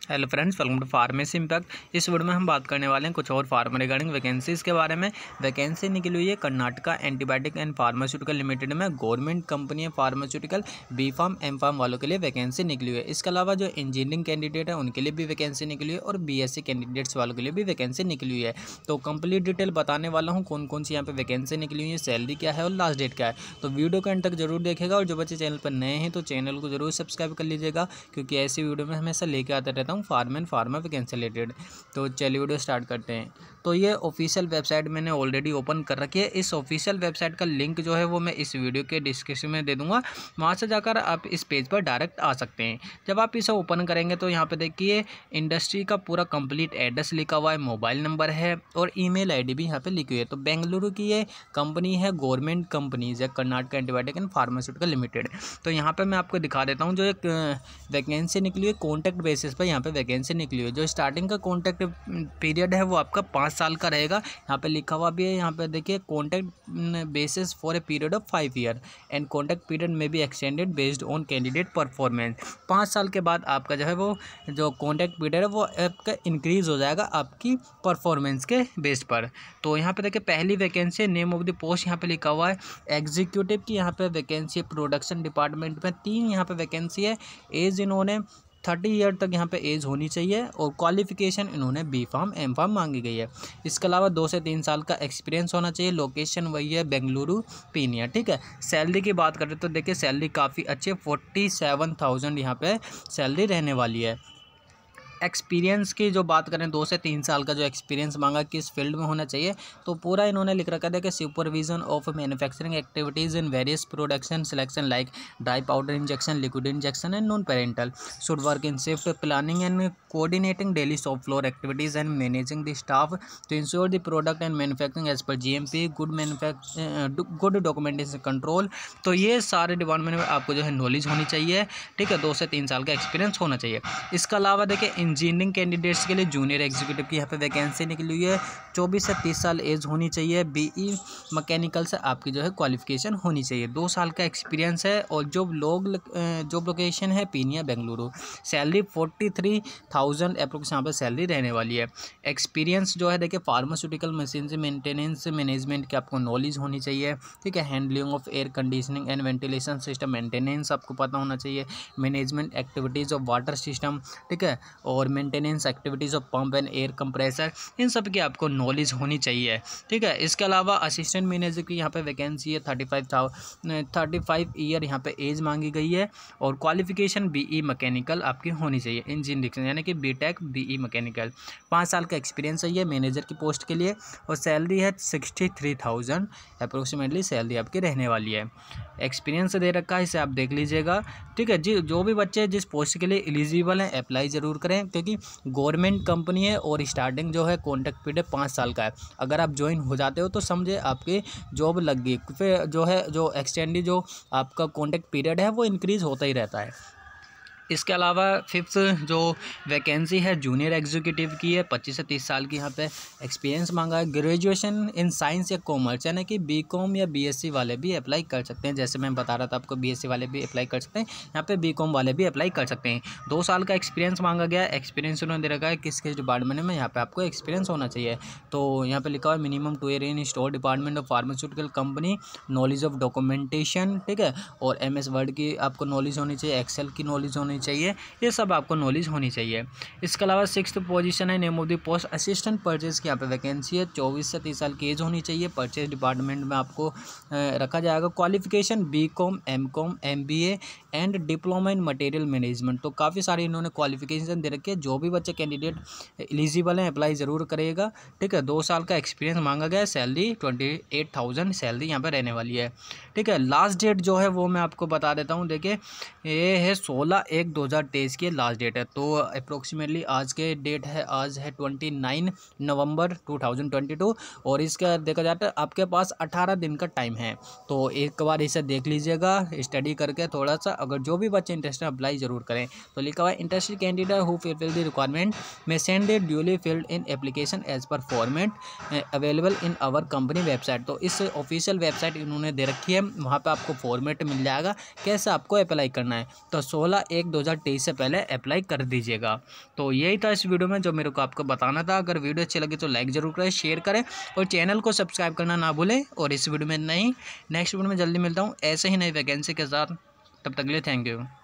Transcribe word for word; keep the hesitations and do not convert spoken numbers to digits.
Hello friends, welcome to pharmacy impact. इस video में हम बात करने वाले हैं कुछ और फार्मा रिगार्डिंग वैकेंसीज़ के बारे में। वैकेंसी निकली हुई है Karnataka antibiotic and pharmaceutical limited में। गवर्नमेंट कंपनी है pharmaceutical. B pharm M pharm वालों के लिए वैकेंसी निकली हुई है। इसके अलावा जो इंजीनियरिंग कैंडिडेट है उनके लिए भी वैकेंसी निकली है और बी एस सी कैंडिडेट्स वालों के लिए भी वैकेंसी निकली हुई है। तो कंप्लीट डिटेल बताने वाला हूँ कौन कौन सी यहाँ पे वैकेंसी निकली हुई है, सैलरी क्या है और लास्ट डेट क्या है। तो वीडियो के एंड तक जरूर देखेगा और जो बच्चे चैनल पर नए हैं तो चैनल को जरूर सब्सक्राइब कर लीजिएगा, क्योंकि ऐसी वीडियो में हमेशा लेके आता रहता हूँ pharm and pharma vacancy related. तो चलिए वीडियो स्टार्ट करते हैं। तो ये ऑफिशियल वेबसाइट मैंने ऑलरेडी ओपन कर रखी है। इस ऑफिशियल वेबसाइट का लिंक जो है वो मैं इस वीडियो के डिस्क्रिप्शन में दे दूंगा, वहाँ से जाकर आप इस पेज पर डायरेक्ट आ सकते हैं। जब आप इसे ओपन करेंगे तो यहाँ पे देखिए इंडस्ट्री का पूरा कंप्लीट एड्रेस लिखा हुआ है, मोबाइल नंबर है और ईमेल आईडी भी यहाँ पे लिखी हुई है। तो बेंगलुरु की ये कंपनी है, गवर्नमेंट कंपनीज है, Karnataka antibiotic and pharmaceutical limited. तो यहाँ पे मैं आपको दिखा देता हूँ जो एक वैकेंसी निकली है कॉन्टैक्ट बेसिस पर यहाँ पे वैकेंसी निकली है। जो स्टार्टिंग का कॉन्टैक्ट पीरियड है वो आपका पाँच साल का रहेगा। यहाँ पे लिखा हुआ भी है, यहाँ पे देखिए contact basis for a period of five year and contact period में be extended based on candidate performance. पाँच साल के बाद आपका जो है वो जो कॉन्टैक्ट पीरियड है वो आपका इंक्रीज हो जाएगा आपकी परफॉर्मेंस के बेस पर। तो यहाँ पे देखिए पहली vacancy name of the post यहाँ पे लिखा हुआ है एग्जीक्यूटिव की। यहाँ पे वैकेंसी प्रोडक्शन डिपार्टमेंट में तीन यहाँ पे वैकेंसी है। एज इन्होंने थर्टी ईयर तक यहाँ पे एज होनी चाहिए और क्वालिफिकेशन इन्होंने बी फार्म एम फार्म मांगी गई है। इसके अलावा दो से तीन साल का एक्सपीरियंस होना चाहिए। लोकेशन वही है बेंगलुरु पीनिया, ठीक है। सैलरी की बात करें तो देखिए सैलरी काफ़ी अच्छी है, फोर्टी सेवन थाउजेंड यहाँ पे सैलरी रहने वाली है। एक्सपीरियंस की जो बात करें, दो से तीन साल का जो एक्सपीरियंस मांगा किस फील्ड में होना चाहिए, तो पूरा इन्होंने लिख रखा था कि supervision of manufacturing activities in various production selection like dry powder injection, liquid injection and non parental, should work in shift planning and coordinating daily shop floor activities and managing the staff to ensure the product and manufacturing as per G M P, good manufacture good documentation control. तो ये सारे department में आपको जो है knowledge होनी चाहिए, ठीक है। दो से तीन साल का एक्सपीरियंस होना चाहिए। इसके अलावा देखिए इंजीनियरिंग कैंडिडेट्स के लिए जूनियर एग्जीक्यूटिव की यहाँ पे वैकेंसी निकली हुई है। चौबीस से तीस साल एज होनी चाहिए। बीई मैकेनिकल से आपकी जो है क्वालिफिकेशन होनी चाहिए। दो साल का एक्सपीरियंस है और जो लोग जॉब लोकेशन है Peenya Bengaluru. Salary forty three thousand approx यहाँ पर सैलरी रहने वाली है। एक्सपीरियंस जो है देखिए फार्मास्यूटिकल मशीन से मेंटेनेंस मैनेजमेंट की आपको नॉलेज होनी चाहिए, ठीक है। Handling of air conditioning and ventilation system maintenance आपको पता होना चाहिए। Management activities of water system, ठीक है, और maintenance activities of pump and air compressor, इन सब की आपको नॉलेज होनी चाहिए, ठीक है। इसके अलावा असिस्टेंट मैनेजर की यहाँ पे वैकेंसी है। Thirty five thou thirty five year यहाँ पे एज मांगी गई है और क्वालिफिकेशन बीई मैकेनिकल आपकी होनी चाहिए, इंजीनियरिंग यानी कि बीटेक बीई मैकेनिकल। पाँच साल का एक्सपीरियंस है ये मैनेजर की पोस्ट के लिए और सैलरी है sixty three thousand approximately salary आपकी रहने वाली है। एक्सपीरियंस दे रखा है, इसे आप देख लीजिएगा, ठीक है जी। जो भी बच्चे जिस पोस्ट के लिए एलिजिबल हैं अप्लाई ज़रूर करें, क्योंकि गवर्नमेंट कंपनी है और स्टार्टिंग जो है कॉन्ट्रैक्ट पीरियड पाँच साल का है। अगर आप ज्वाइन हो जाते हो तो समझे आपकी जॉब लग गई, फिर जो है जो एक्सटेंड जो आपका कॉन्ट्रैक्ट पीरियड है वो इंक्रीज़ होता ही रहता है। इसके अलावा फिफ्थ जो वैकेंसी है जूनियर एग्जीक्यूटिव की है। पच्चीस से तीस साल की यहाँ पे एक्सपीरियंस मांगा है। ग्रेजुएशन इन साइंस या कॉमर्स यानी कि बीकॉम या बीएससी वाले भी अप्लाई कर सकते हैं। जैसे मैं बता रहा था आपको बीएससी वाले भी अप्लाई कर सकते हैं, यहाँ पे बीकॉम वाले भी अप्लाई कर सकते हैं। दो साल का एक्सपीरियंस मांगा गया है। एक्सपीरियंस उन्होंने दे रखा है किस किस डिपार्टमेंट में यहाँ पे आपको एक्सपीरियंस होना चाहिए। तो यहाँ पे लिखा हुआ है minimum two year in store department of pharmaceutical company, knowledge of documentation, ठीक है, और एम एस वर्ड की आपको नॉलेज होनी चाहिए, एक्सेल की नॉलेज होनी चाहिए, ये सब आपको नॉलेज होनी चाहिए। इसके अलावा सिक्स्थ पोजीशन है name of the post assistant purchase की यहाँ पे वैकेंसी है। चौबीस से तीस साल की एज होनी चाहिए। परचेज डिपार्टमेंट में आपको रखा जाएगा। Qualification B com M com M B A and diploma in material management. तो काफ़ी सारी इन्होंने क्वालिफिकेशन दे रखी है। जो भी बच्चे कैंडिडेट एलिजिबल हैं अप्लाई ज़रूर करिएगा, ठीक है। दो साल का एक्सपीरियंस मांगा गया है। Salary twenty eight thousand salary यहाँ पर रहने वाली है, ठीक है। लास्ट डेट जो है वो मैं आपको बता देता हूँ। देखिए ये है सोलह एक दो हज़ार तेईस की लास्ट डेट है। तो अप्रोक्सीमेटली आज के डेट है, आज है twenty nine November two thousand twenty two और इसका देखा जाता है आपके पास अठारह दिन का टाइम है। तो एक बार इसे देख लीजिएगा स्टडी करके थोड़ा सा, अगर जो भी बच्चे इंटरेस्टेड अप्लाई जरूर करें। तो लिखा हुआ है interested candidate who fulfil the requirement may send a duly filled in application as per format available in our company website. तो इस ऑफिशियल वेबसाइट इन्होंने दे रखी है, वहाँ पे आपको फॉर्मेट मिल जाएगा कैसे आपको अप्लाई करना है। तो सोलह एक दो हज़ार तेईस से पहले अप्लाई कर दीजिएगा। तो यही था इस वीडियो में जो मेरे को आपको बताना था। अगर वीडियो अच्छी लगी तो लाइक जरूर करें, शेयर करें और चैनल को सब्सक्राइब करना ना भूलें। और इस वीडियो में नहीं, नेक्स्ट वीडियो में जल्दी मिलता हूँ ऐसे ही नई वैकेंसी के साथ। तब तक के लिए थैंक यू।